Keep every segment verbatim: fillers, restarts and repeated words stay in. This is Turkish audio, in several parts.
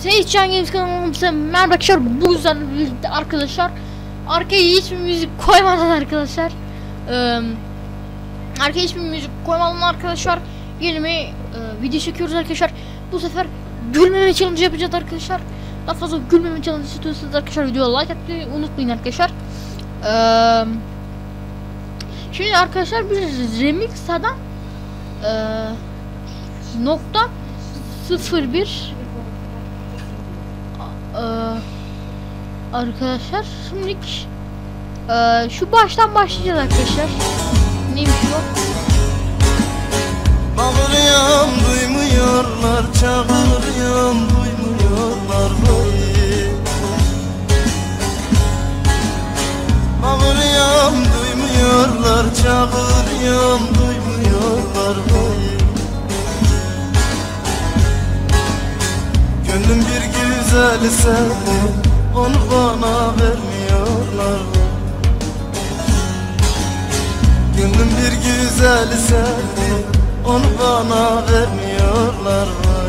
Seyitcan Games kanalımıza merhaba arkadaşlar. Bu yüzden birlikte arkadaşlar arkaya hiçbir müzik koymadan arkadaşlar ee, arkaya hiçbir müzik koymadan arkadaşlar yeni bir e, video çekiyoruz arkadaşlar. Bu sefer gülmeme challenge yapacağız arkadaşlar. Daha fazla gülmeme challenge istiyorsanız arkadaşlar videoya like atmayı unutmayın arkadaşlar. ee, Şimdi arkadaşlar bir remix adam ee, nokta sıfır bir Ee, arkadaşlar şimdi e, şu baştan başlayacağız arkadaşlar. Neymiş o? Bağırıyorum duymuyorlar, çağırıyorum duymuyorlar vay. Bağırıyorum duymuyorlar, çağırıyorum duymuyorlar vay. Gönlüm bir güzeli sevdi, onu bana vermiyorlar. Gönlüm bir güzeli sevdi, onu bana vermiyorlar.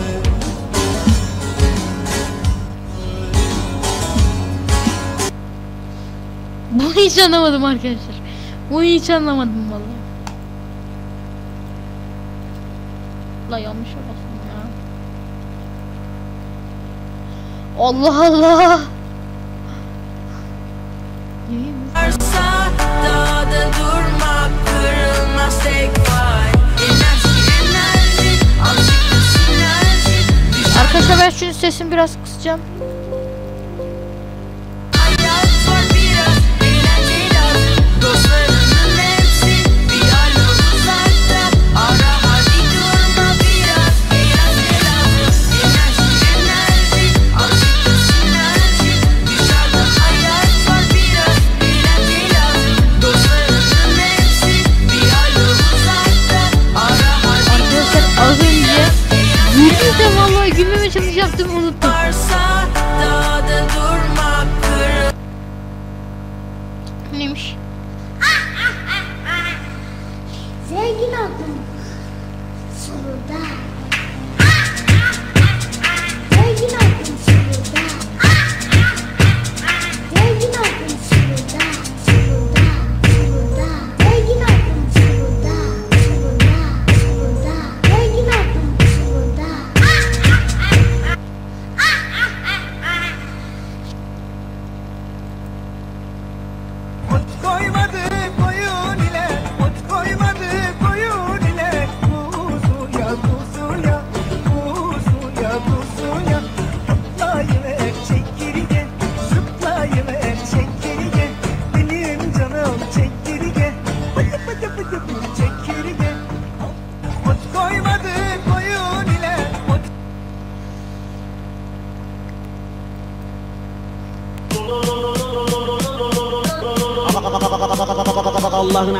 Bunu hiç anlamadım arkadaşlar. Bunu hiç anlamadım vallahi. La yanlış olasın ya. Allah Allah. Varsa dağda durmak, kırılmaz tek var. Enerji enerji, azıcık da sinerji. Arkadaşlar ben şunun sesini biraz kısacağım. Hayat var biraz, eğlence lazım. Dostlarının hepsi bir alo uzakta. Ara hadi durma biraz, eğlence lazım. Enerji enerji, azıcık da sinerji. Dışarıda hayat var biraz, eğlence lazım. Dostlarının hepsi bir alo uzakta. Ara hadi Arkadaşlar az önce güldüm de vallahi gülmeme challenge yaptım unuttum. varsa dağda durmak, kırılmaz. Neymiş? Zengin oldum sonunda. Zengin oldum sonunda. Zengin oldum sonunda. Sonunda, sonunda. Zengin oldum sonunda. Sonunda, sonunda. Zengin oldum sonunda. Ot koymadı koyun ile, ot koymadı koyun ile. Kuzuya kuzuya, kuzuya kuzuya. Hoplayıver çekirge, zıplayıver çekirge. Benim canım çekirge, pıtı pıtı pıtı pıtı çekirge. Ot koymadı koyun ile, ot Allah'ına.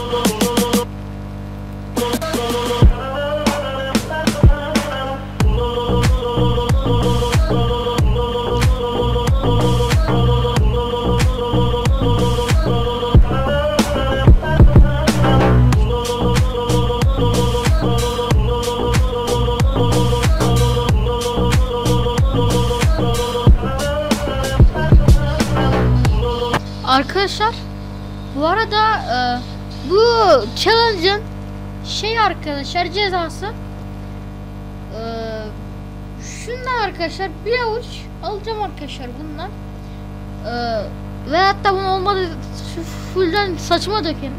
Arkadaşlar bu arada e, bu challenge'ın şey arkadaşlar cezası e, şundan arkadaşlar bir avuç alacağım arkadaşlar bundan e, ve hatta bunu olmadı fullden saçıma dökerim.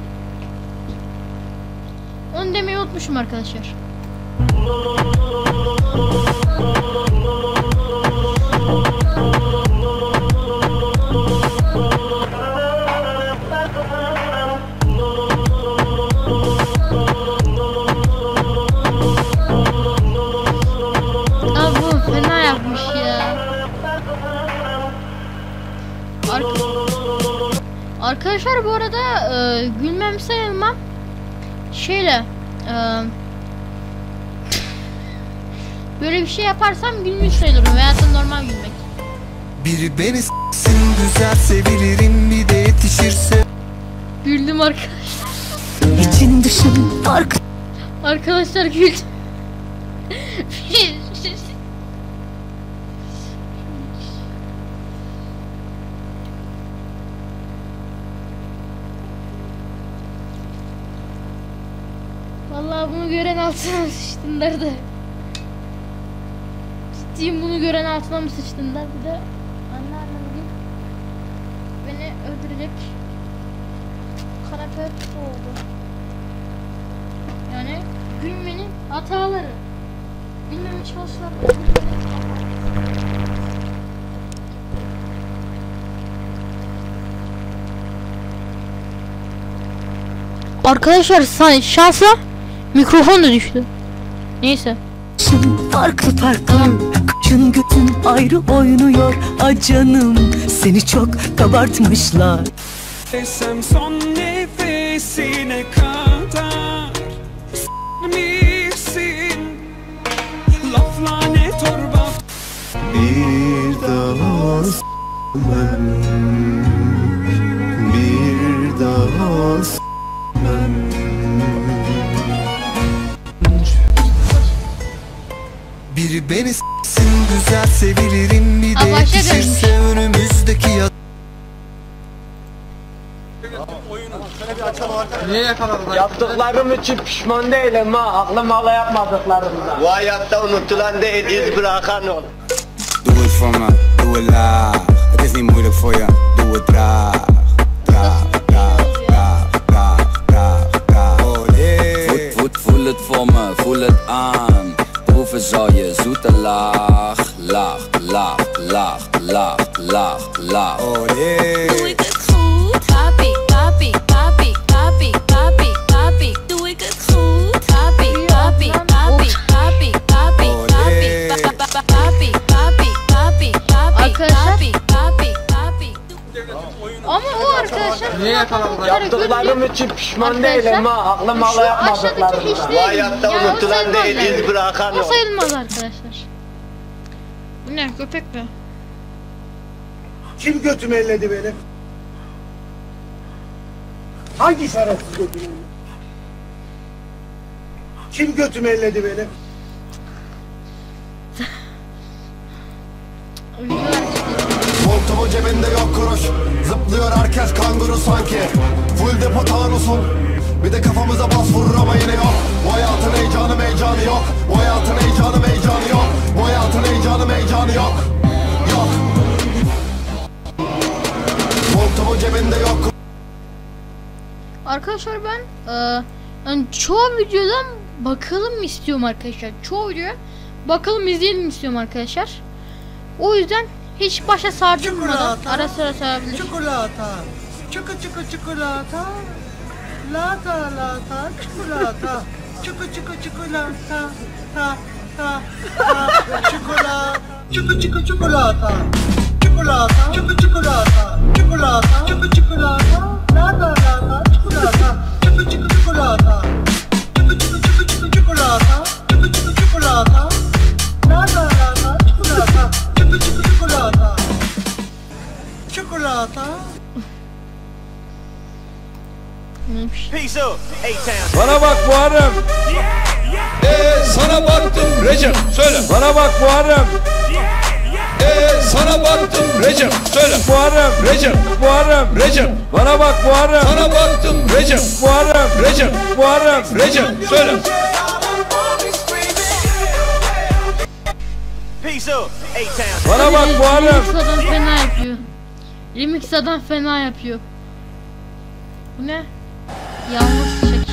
Onu demeyi unutmuşum arkadaşlar. Abi bu fena yapmış ya. Ark Arkadaşlar bu arada e, gülmem sayılmam şeyle e, böyle bir şey yaparsam gülmüş sayılırım veya da normal gülmek. Biri beni s**sin güzel sevilirim, bir de yetişirse. Güldüm arkadaşlar. İçin dışın fark. Arkadaşlar güldüm. bunu gören altına sıçtın derdi. Ciddiyim, bunu gören altına mı sıçtın der. Bir de anneannem değil. Beni öldürecek. Kanepe oldu. Yani gülmenin hataları. Bilmemi çalışlar. Arkadaşlar sa- şansa mikrofon da düştü. Neyse. Farklı farklı Kaşın götün ayrı oynuyor. Ah canım seni çok kabartmışlar. Desem son nefesine kadar s**mişsin. Lafla ne torba. Bir daha s**mem, bir daha s**mem. Biri beni s**sin güzel sevilirim, bir Aa, de başa yetişirse önümüzdeki ya. Yaptıklarım için pişman değilim ha. Aklım hala yapmadıklarımda. Bu hayatta unutulan değil, iz bırakan ol. Doe het voor me, doe het laag. Het is niet moeilijk voor je, doe het traag. Traag, traag, traag, traag, traag, traag. Voet, voet, voel het voor me, voel het aan. Proeven zal je zoete laag. Laag, laag, laag, laag, laag, laag. Doe ik het goed? Papi, papi, papi, papi, papi, papi. Doe ik het goed? Papi, papi, papi, papi, papi, papi, pa- pa- papi, papi, papi, papi, Arkadaşlar. papi, papi, papi. Ama o arkadaşlar Niye yakaladın? Yaptıklarım için pişman değilim ha. Aklım Şu hala aşağıdaki yapmadıklarımda. hiç Bu değil. hayatta Ya o unutulan sayılmaz değil, yani. iz bırakan O ol. sayılmaz arkadaşlar. Bu ne, köpek mi? Kim götümü elledi benim? Hangi şerefsiz götümü elledi? Kim götümü elledi benim? Montumun cebinde yok kuruş, zıplıyor herkes kanguru sanki. Full depo tanusun, bir de kafamıza bas vurur ama yine yok. Bu hayatın heyecanı meycanı yok. Bu hayatın heyecanı meycanı yok. Bu hayatın heyecanı meycanı yok. Yok. Montumun cebinde yok. Arkadaşlar ben eee yani çoğu videodan bakalım istiyorum arkadaşlar. Çoğu videoya bakalım izleyelim istiyorum arkadaşlar. O yüzden hiç başa sardırmadan ara sıra sarabilir. Çikolata. Çiko çiko çikolata. Lata lata çikolata. Çiko çiko çikolata. Ta ta ta çikolata. Çiko çiko çikolata. Çikolata. Çiko çikolata. Çikolata. Çiko çikolata. Lata lata çikolata. Çiko çiko çikolata. Çiko çiko çiko çiko çikolata. Çiko çiko çikolata. Lata lata çikolata. Çiko çiko çikolata. Çikolata. Neymiş? Bana bak Muharrem. Ee, sana baktım Recep söyle. Bana bak Muharrem. Ee, sana baktım Recep söyle. Muharrem Recep Muharrem Recep. Bana bak Muharrem. Sana baktım Recep Muharrem Recep Muharrem Recep söyle. Bana bak Muharrem. Remix adam fena yapıyor. Remix adam fena yapıyor. Bu ne? Yalnız çek.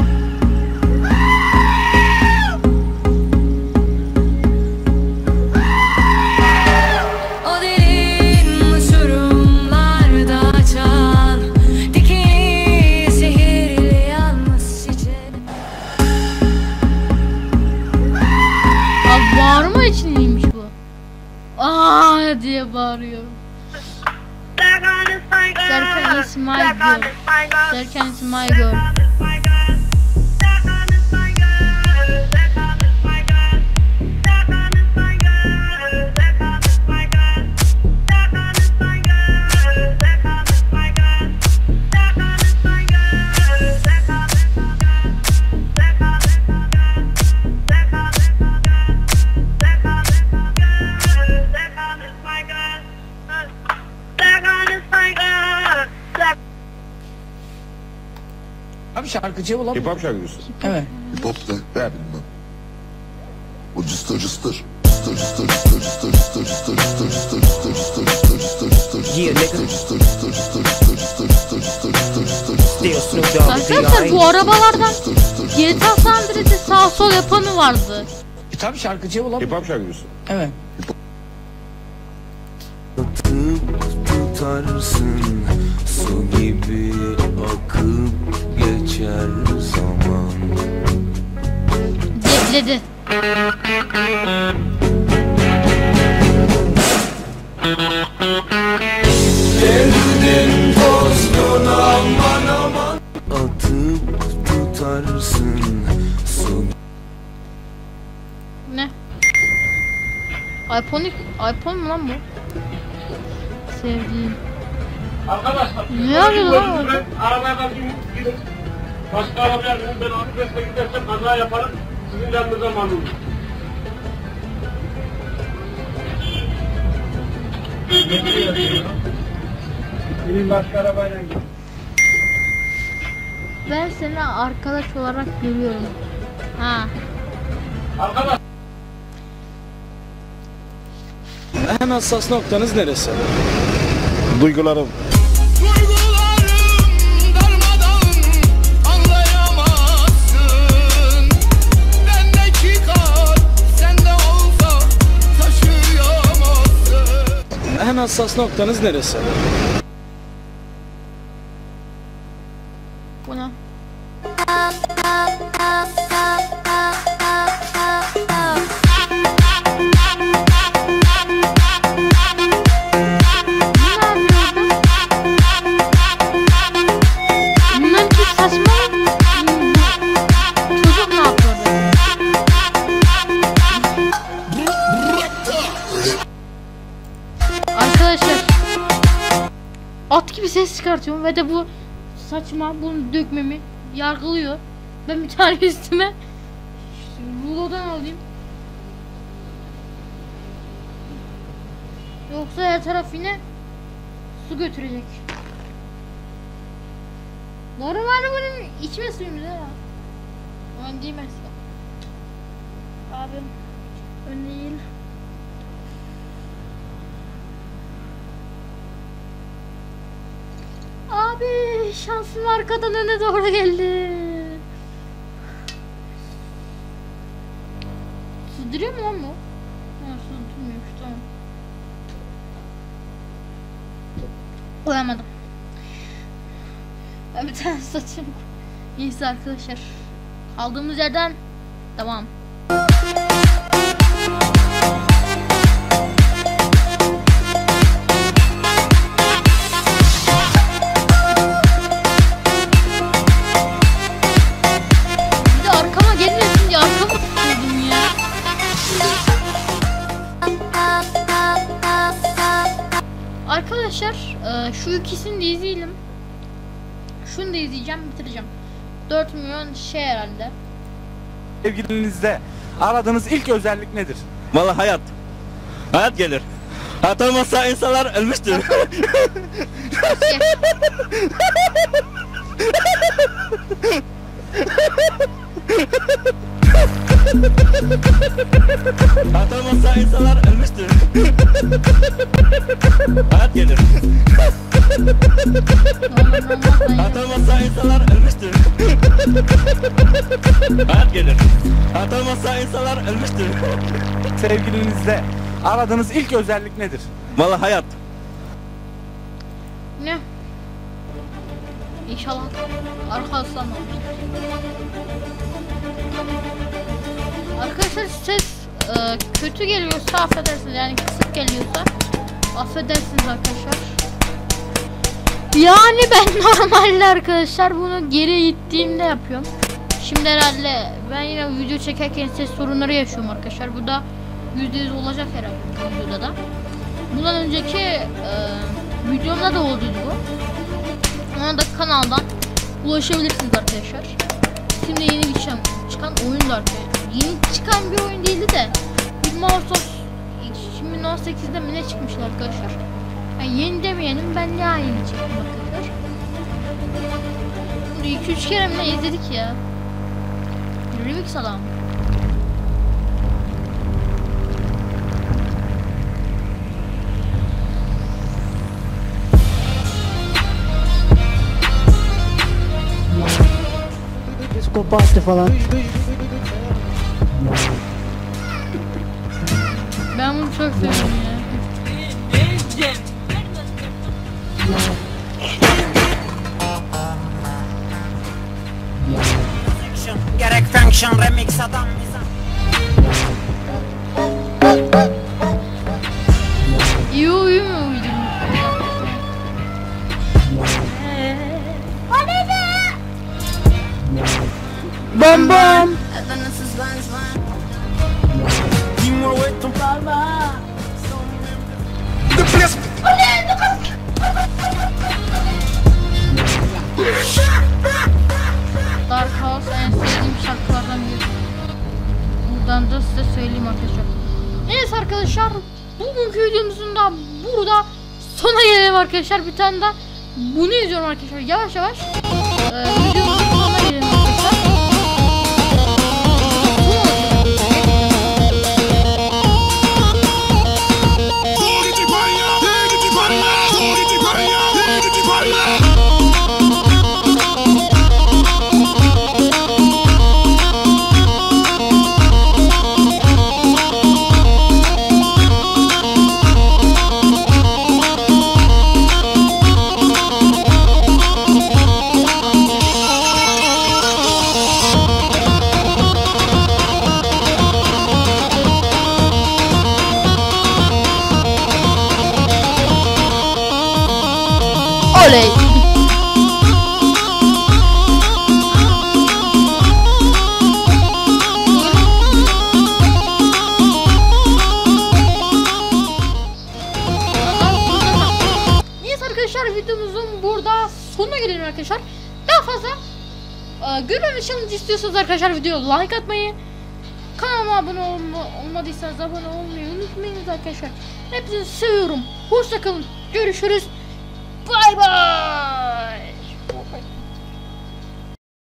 O derin uçurumlarda çal dikeni zehirli yalnız çiçeği. Abi bağırma için iyiymiş bu. Aa diye bağırıyor. Serkan is my girl. Serkan is my girl. Abi şarkıcı olamıyor. Hip hop şarkıcısı. Evet. Hip hop ne? Ben bilmem. O cıstır cıstır. Cıstır cıstır cıstır cıstır cıstır cıstır cıstır cıstır cıstır cıstır cıstır cıstır cıstır cıstır cıstır. Arkadaşlar bu arabalardan G T A San Andreas'te sağ sol yapanı vardı. E tabi şarkıcı olabilir. Hip hop şarkıcısı. Evet. Atıp tutarsın, su gibi akıp geçer zaman. Bekledi. Geldin tozdun aman aman. Atıp tutarsın, su. Ne? iPhone, iPhone mu lan bu? Sevdiğim. Arkadaşlar, ne yapıyor lan? Ben arabaya bakayım, gidin. Başka arabaya gidin, ben Anadolu'ya gidersem kaza yaparım. Sizin yanınıza malum. Benim başka arabayla gidin. Ben seni arkadaş olarak görüyorum. Ha. Arkadaş. En hassas noktanız neresi? Duygularım. En hassas noktanız neresi? Bu ne? Bunlar ki saçma. Çocuk ne yapıyor? Arkadaşlar at gibi ses çıkartıyorum ve de bu saçma, bunu dökmemi yargılıyor. Ben bir tane üstüme işte rulodan alayım. Yoksa her taraf yine su götürecek. Normalde bunun içme suyumuz ya. Ön değil mesela. Abim ön değil. Abi şansım arkadan öne doğru geldi. Süzdürüyor mu lan bu? Ha, süzdürmüyormuş, tamam. Koyamadım. Ben bir tane saçım. Neyse arkadaşlar. Kaldığımız yerden devam. Bir de arkama gelmesin diye arkama tutuyordum ya. Arkadaşlar e, şu ikisini de izleyelim. Şunu da izleyeceğim, bitireceğim. dört milyon şey herhalde. Sevgilinizde aradığınız ilk özellik nedir? Vallahi hayat. Hayat gelir. Hayat olmazsa insanlar ölmüştür. Hayat olmazsa insanlar ölmüştür. Hayat gelir. Hayat olmazsa insanlar ölmüştür. Hayat gelir. Hayat olmazsa insanlar ölmüştür. Sevgilinizde aradığınız ilk özellik nedir? Vallahi hayat. Ne? İnşallah arka aslan olmuş. Arkadaşlar ses e, kötü geliyorsa affedersiniz, yani kısık geliyorsa affedersiniz arkadaşlar. Yani ben normalde arkadaşlar bunu geri ittiğimde yapıyorum. Şimdi herhalde ben yine video çekerken ses sorunları yaşıyorum arkadaşlar. Bu da yüzde yüz olacak herhalde bu videoda da. Bundan önceki e, videomda da oldu bu. Ona da kanaldan ulaşabilirsiniz arkadaşlar. Şimdi yeni bir çıkan, çıkan oyun da arkadaşlar. Yeni çıkan bir oyun değildi de bir Microsoft iki bin on sekizde mi ne çıkmıştı arkadaşlar. Yani yeni demeyelim, ben ne yeni çektim arkadaşlar. iki üç kere mi ne izledik ya. Remix adam. Psikopattı falan. Ben bunu çok seviyorum ya. Gerek function remix adam İyi uyum mu uydurmuş? Bam bam. Dis-moi où est ton papa. Dark House en sevdiğim şarkılardan biri. Buradan da size söyleyeyim arkadaşlar. Evet arkadaşlar, bugünkü videomuzun da burada sona gelelim arkadaşlar. Bir tane daha bunu izliyorum arkadaşlar, yavaş yavaş ee, videomuzun sonuna gelelim arkadaşlar. Oley! Neyse arkadaşlar, videomuzun burada sonuna gelelim arkadaşlar. Daha fazla e, görmemi challenge istiyorsanız arkadaşlar videoya like atmayı, kanalıma abone olma, olmadıysanız abone olmayı unutmayınız arkadaşlar. Hepinizi seviyorum. Hoşça kalın. Görüşürüz. Bye bye.